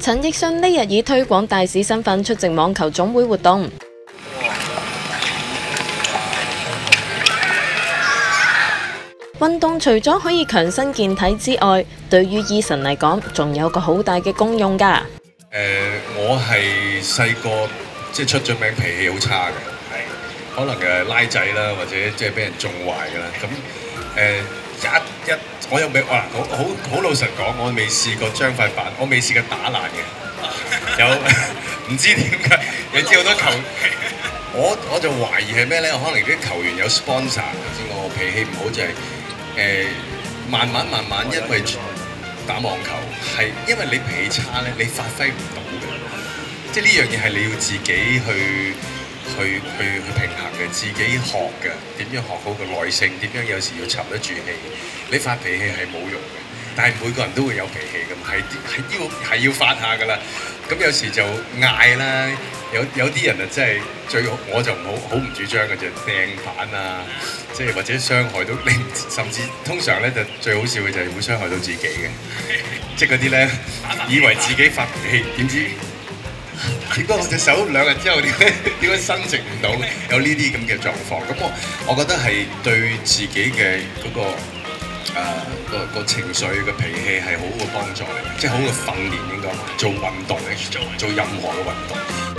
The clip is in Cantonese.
陳奕迅呢日以推廣大使身份出席網球總會活動。運動除咗可以強身健體之外，對於 Eason 嚟講，仲有個好大嘅功用㗎。 我係細個即係出咗名脾氣好差嘅，可能拉仔啦，或者即係俾人縱壞㗎啦。咁我又未好老實講，我未試過將塊板，我未試過打爛嘅。有唔知點解？你知好多球，我就懷疑係咩咧？可能啲球員有 sponsor， 先我脾氣唔好就係、慢慢，因為打網球係因為你脾氣差咧，你發揮唔到嘅。即係呢樣嘢係你要自己去平衡嘅，自己學嘅，點樣學好個耐性，點樣有時要沉得住氣。你發脾氣係冇用嘅，但係每個人都會有脾氣咁，係要發下㗎啦。咁有時就嗌啦，有啲人啊真係最好，我就好唔主張嘅就掟板啊，即係或者傷害到你，甚至通常咧就最好笑嘅就係會傷害到自己嘅，即係嗰啲咧以為自己發脾氣，點知點解我隻手2日之後點解伸直唔到？有呢啲咁嘅狀況，咁我覺得係對自己嘅嗰個情緒嘅脾氣係好嘅幫助嚟嘅，即係好嘅訓練應該做運動咧，做任何嘅運動。